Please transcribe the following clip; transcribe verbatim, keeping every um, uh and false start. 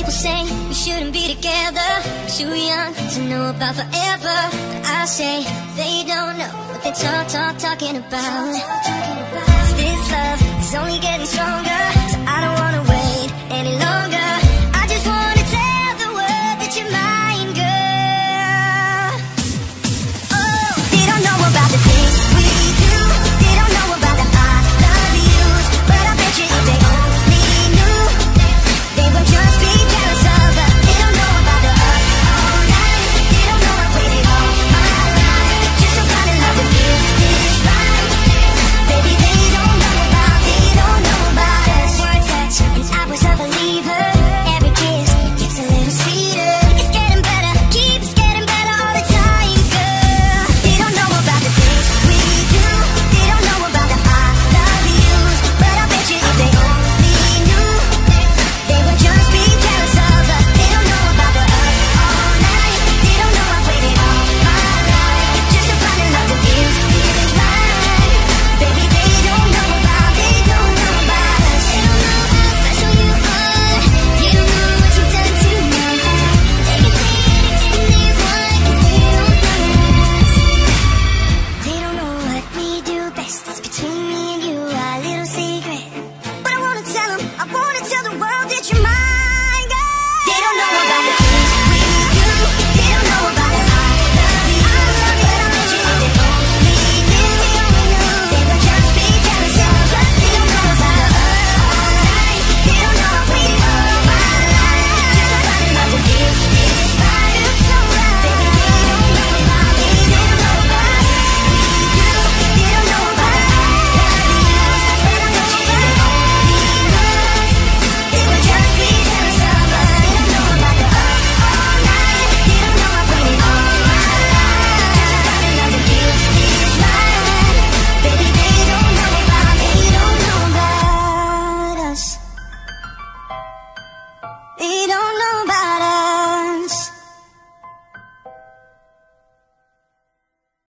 people say we shouldn't be together, too young to know about forever. But I say they don't know what they talk, talk, talking about. This love is only getting stronger, so I don't wanna wait any longer.